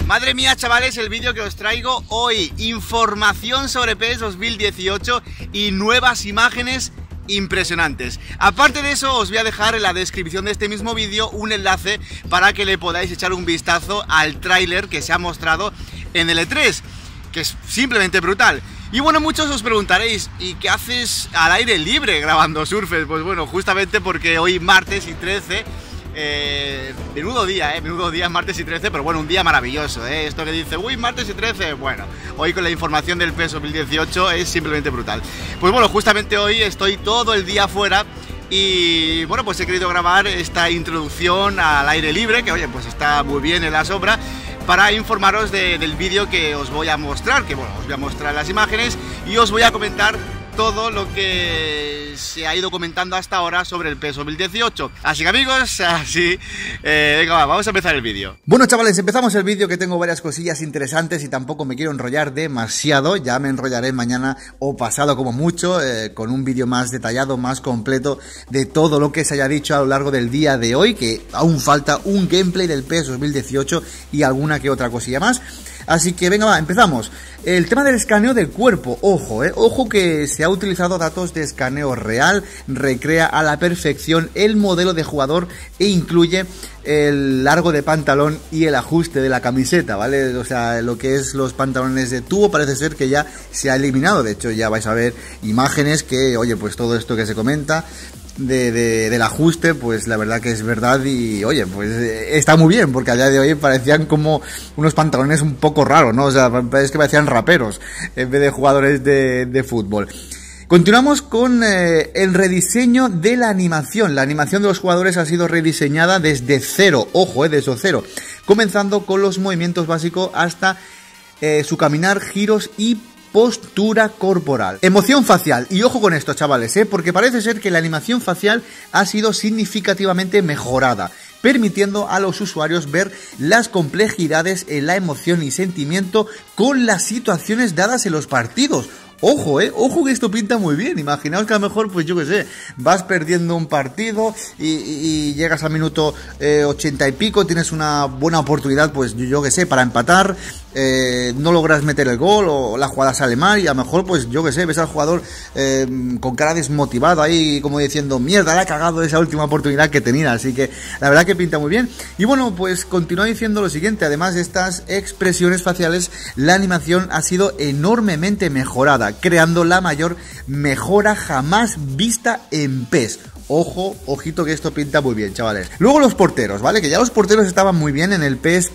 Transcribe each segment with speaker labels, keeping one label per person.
Speaker 1: Madre mía, chavales, el vídeo que os traigo hoy. Información sobre PES 2018 y nuevas imágenes impresionantes. Aparte de eso, os voy a dejar en la descripción de este mismo vídeo un enlace para que le podáis echar un vistazo al tráiler que se ha mostrado en el E3, que es simplemente brutal. Y bueno, muchos os preguntaréis, ¿y qué haces al aire libre grabando surfers? Pues bueno, justamente porque hoy martes y 13... menudo día, martes y 13, pero bueno, un día maravilloso, esto que dice, uy, martes y 13, bueno, hoy con la información del PES 2018 es simplemente brutal. Pues bueno, justamente hoy estoy todo el día fuera y bueno, pues he querido grabar esta introducción al aire libre, que oye, pues está muy bien en la sombra, para informaros del vídeo que os voy a mostrar, que bueno, os voy a mostrar las imágenes y os voy a comentar todo lo que se ha ido comentando hasta ahora sobre el PES 2018. Así que amigos, venga, vamos a empezar el vídeo. Bueno, chavales, empezamos el vídeo, que tengo varias cosillas interesantes y tampoco me quiero enrollar demasiado. Ya me enrollaré mañana o pasado como mucho, con un vídeo más detallado, más completo de todo lo que se haya dicho a lo largo del día de hoy, que aún falta un gameplay del PES 2018 y alguna que otra cosilla más. Así que venga, va, empezamos. El tema del escaneo del cuerpo, ojo, ojo que se ha utilizado datos de escaneo real, recrea a la perfección el modelo de jugador e incluye el largo de pantalón y el ajuste de la camiseta, ¿vale? O sea, lo que es los pantalones de tubo parece ser que ya se ha eliminado. De hecho, ya vais a ver imágenes que, oye, pues todo esto que se comenta del ajuste, pues la verdad que es verdad y oye, pues está muy bien, porque a día de hoy parecían como unos pantalones un poco raros, ¿no? O sea, es que parecían raperos en vez de jugadores de fútbol. Continuamos con el rediseño de la animación. La animación de los jugadores ha sido rediseñada desde cero, ojo, desde cero, comenzando con los movimientos básicos hasta su caminar, giros y postura corporal. Emoción facial, y ojo con esto, chavales, porque parece ser que la animación facial ha sido significativamente mejorada, permitiendo a los usuarios ver las complejidades en la emoción y sentimiento con las situaciones dadas en los partidos. Ojo, ojo que esto pinta muy bien. Imaginaos que a lo mejor, pues yo qué sé, vas perdiendo un partido y llegas al minuto 80 y pico, tienes una buena oportunidad, pues yo qué sé, para empatar, no logras meter el gol o la jugada sale mal y a lo mejor, pues yo qué sé, ves al jugador con cara desmotivado ahí, como diciendo, mierda, la ha cagado esa última oportunidad que tenía. Así que la verdad que pinta muy bien. Y bueno, pues continúa diciendo lo siguiente: además de estas expresiones faciales, la animación ha sido enormemente mejorada, creando la mayor mejora jamás vista en PES. Ojo, ojito que esto pinta muy bien, chavales. Luego los porteros, ¿vale? Que ya los porteros estaban muy bien en el PES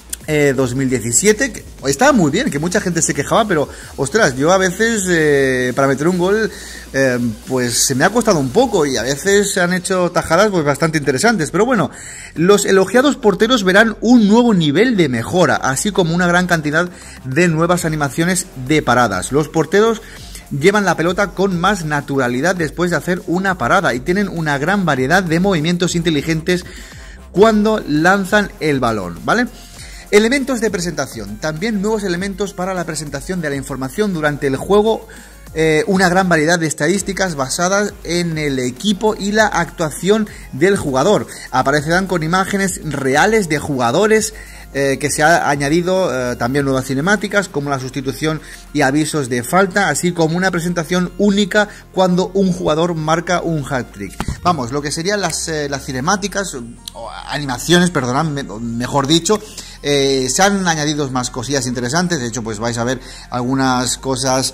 Speaker 1: 2017, que estaba muy bien, que mucha gente se quejaba, pero ostras, yo a veces para meter un gol pues se me ha costado un poco y a veces se han hecho tajadas pues bastante interesantes. Pero bueno, los elogiados porteros verán un nuevo nivel de mejora, así como una gran cantidad de nuevas animaciones de paradas. Los porteros llevan la pelota con más naturalidad después de hacer una parada y tienen una gran variedad de movimientos inteligentes cuando lanzan el balón, ¿vale? Elementos de presentación. También nuevos elementos para la presentación de la información durante el juego. Una gran variedad de estadísticas basadas en el equipo y la actuación del jugador. Aparecerán con imágenes reales de jugadores, que se ha añadido también nuevas cinemáticas como la sustitución y avisos de falta, así como una presentación única cuando un jugador marca un hat-trick. Vamos, lo que serían las cinemáticas, o animaciones, perdonad, mejor dicho. Se han añadido más cosillas interesantes. De hecho, pues vais a ver algunas cosas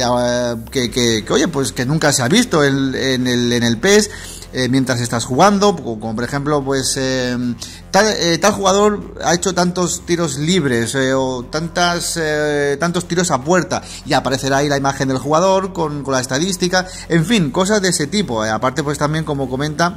Speaker 1: que oye, pues que nunca se ha visto en el PES mientras estás jugando, como por ejemplo, pues tal jugador ha hecho tantos tiros libres o tantos tiros a puerta, y aparecerá ahí la imagen del jugador con la estadística, en fin, cosas de ese tipo. Aparte, pues también, como comenta,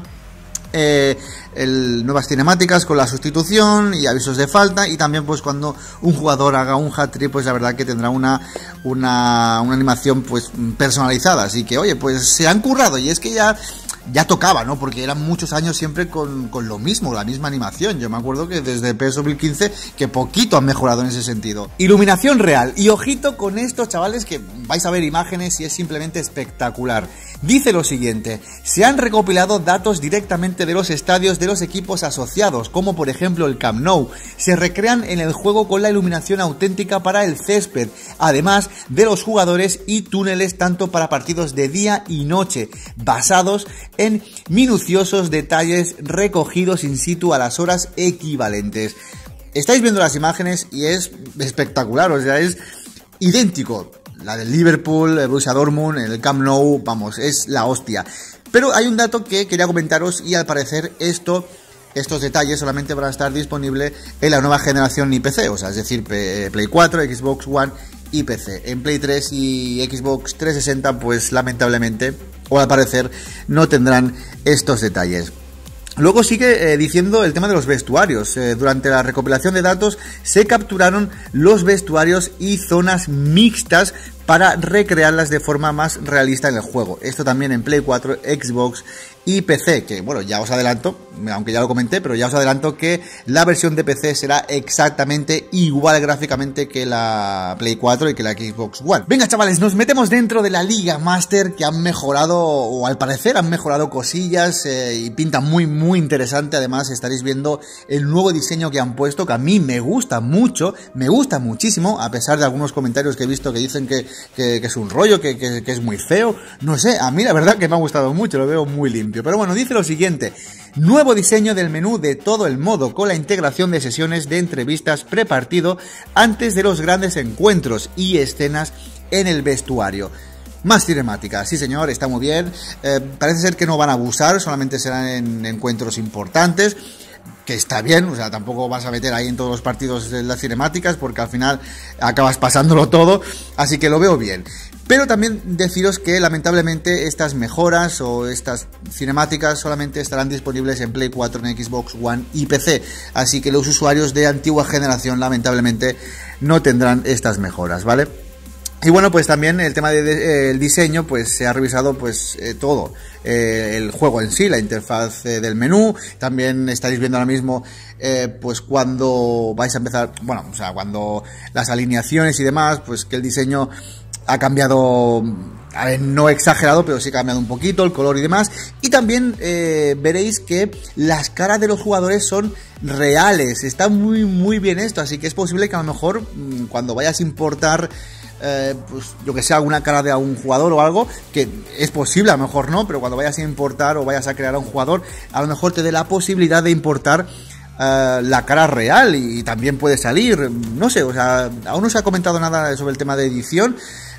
Speaker 1: nuevas cinemáticas con la sustitución y avisos de falta, y también pues cuando un jugador haga un hat-trick, pues la verdad que tendrá una animación pues personalizada. Así que oye, pues se han currado, y es que ya tocaba, ¿no? Porque eran muchos años siempre con lo mismo, la misma animación. Yo me acuerdo que desde PES 2015 que poquito han mejorado en ese sentido. Iluminación real, y ojito con esto, chavales, que vais a ver imágenes y es simplemente espectacular.
Speaker 2: Dice lo siguiente: se han recopilado datos directamente de los estadios de los equipos asociados, como por ejemplo el Camp Nou. Se recrean en el juego con la iluminación auténtica para el césped, además de los jugadores y túneles tanto para partidos de día y noche, basados en minuciosos detalles recogidos in situ a las horas equivalentes. Estáis viendo las imágenes y es espectacular, o sea, es idéntico. La del Liverpool, el Borussia Dortmund, el Camp Nou, vamos, es la hostia. Pero hay un dato que quería comentaros y al parecer estos detalles solamente van a estar disponibles en la nueva generación y PC, o sea, es decir, Play 4, Xbox One y PC. En Play 3 y Xbox 360, pues lamentablemente, o al parecer, no tendrán estos detalles. Luego sigue diciendo el tema de los vestuarios. Durante la recopilación de datos se capturaron los vestuarios y zonas mixtas para recrearlas de forma más realista en el juego. Esto también en Play 4, Xbox y PC, que bueno, ya os adelanto, aunque ya lo comenté, pero ya os adelanto que la versión de PC será exactamente igual gráficamente que la Play 4 y que la Xbox One. Venga chavales, nos metemos dentro de la Liga Master, que han mejorado, o al parecer han mejorado cosillas y pinta muy interesante. Además estaréis viendo el nuevo diseño que han puesto, que a mí me gusta mucho, me gusta muchísimo, a pesar de algunos comentarios que he visto que dicen que es un rollo, que es muy feo. No sé, a mí la verdad que me ha gustado mucho, lo veo muy limpio. Pero bueno, dice lo siguiente: nuevo diseño del menú de todo el modo, con la integración de sesiones de entrevistas prepartido antes de los grandes encuentros y escenas en el vestuario. Más cinemática, sí señor, está muy bien. Parece ser que no van a abusar, solamente serán en encuentros importantes, que está bien, o sea, tampoco vas a meter ahí en todos los partidos las cinemáticas, porque al final acabas pasándolo todo, así que lo veo bien. Pero también deciros que lamentablemente estas mejoras o estas cinemáticas solamente estarán disponibles en Play 4, en Xbox One y PC, así que los usuarios de antigua generación lamentablemente no tendrán estas mejoras, ¿vale? Y bueno, pues también el tema del diseño, pues se ha revisado pues todo, el juego en sí, la interfaz del menú. También estaréis viendo ahora mismo pues cuando vais a empezar, bueno, o sea, cuando las alineaciones y demás, pues que el diseño ha cambiado, a ver, no exagerado, pero sí ha cambiado un poquito el color y demás. Y también veréis que las caras de los jugadores son reales. Está muy bien esto, así que es posible que a lo mejor cuando vayas a importar pues yo que sé, alguna cara de algún jugador o algo, que es posible, a lo mejor no, pero cuando vayas a importar o vayas a crear a un jugador, a lo mejor te dé la posibilidad de importar la cara real y también puede salir, no sé, o sea, aún no se ha comentado nada sobre el tema de edición,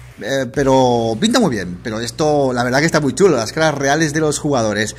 Speaker 2: pero pinta muy bien. Pero esto, la verdad que está muy chulo, las caras reales de los jugadores.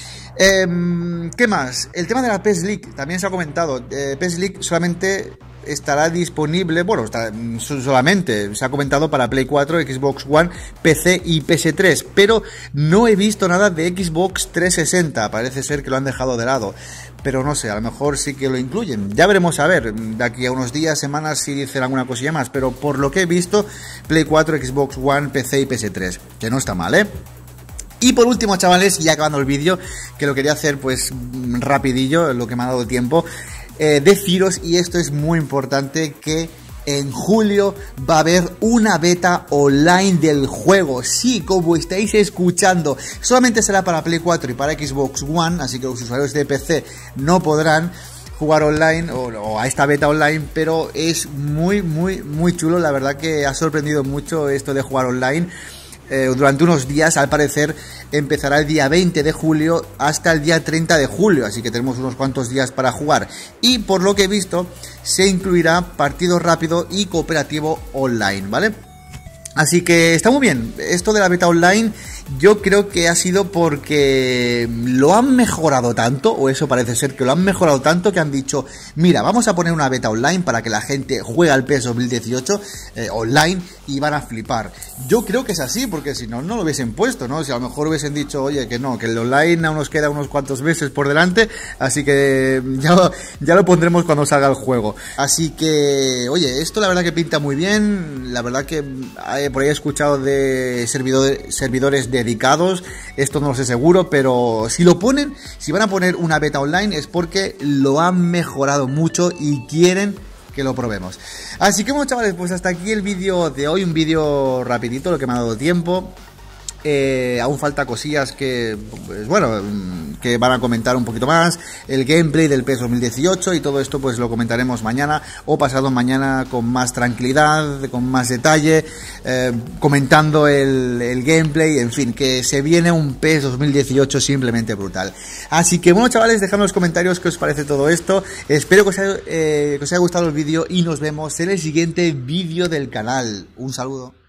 Speaker 2: ¿Qué más? El tema de la PES League también se ha comentado. PES League solamente estará disponible, bueno, solamente se ha comentado para Play 4, Xbox One, PC y PS3, pero no he visto nada de Xbox 360, parece ser que lo han dejado de lado, pero no sé, a lo mejor sí que lo incluyen, ya veremos a ver, de aquí a unos días, semanas, si dicen alguna cosilla más, pero por lo que he visto, Play 4, Xbox One, PC y PS3, que no está mal, ¿eh? Y por último, chavales, ya acabando el vídeo, que lo quería hacer pues rapidillo, lo que me ha dado tiempo, deciros, y esto es muy importante, que en julio va a haber una beta online del juego. Sí, como estáis escuchando, solamente será para Play 4 y para Xbox One, así que los usuarios de PC no podrán jugar online o a esta beta online, pero es muy chulo. La verdad que ha sorprendido mucho esto de jugar online. Durante unos días, al parecer empezará el día 20 de julio hasta el día 30 de julio, así que tenemos unos cuantos días para jugar, y por lo que he visto se incluirá partido rápido y cooperativo online, ¿vale? Así que está muy bien. Esto de la beta online yo creo que ha sido porque lo han mejorado tanto, o eso parece ser, que lo han mejorado tanto, que han dicho, mira, vamos a poner una beta online para que la gente juegue al PES 2018 online, y van a flipar. Yo creo que es así, porque si no, no lo hubiesen puesto, ¿no? Si a lo mejor hubiesen dicho, oye, que no, que el online aún nos queda unos cuantos meses por delante, así que ya lo pondremos cuando salga el juego. Así que, oye, esto la verdad que pinta muy bien. La verdad que por ahí he escuchado de servidores dedicados, esto no lo sé seguro, pero si lo ponen, si van a poner una beta online, es porque lo han mejorado mucho y quieren que lo probemos. Así que bueno, chavales, pues hasta aquí el vídeo de hoy, un vídeo rapidito, lo que me ha dado tiempo. aún falta cosillas que, pues, bueno, que van a comentar un poquito más, el gameplay del PES 2018 y todo esto pues lo comentaremos mañana o pasado mañana con más tranquilidad, con más detalle, comentando el gameplay, en fin, que se viene un PES 2018 simplemente brutal. Así que bueno, chavales, dejadme en los comentarios qué os parece todo esto. Espero que os haya gustado el vídeo y nos vemos en el siguiente vídeo del canal. Un saludo.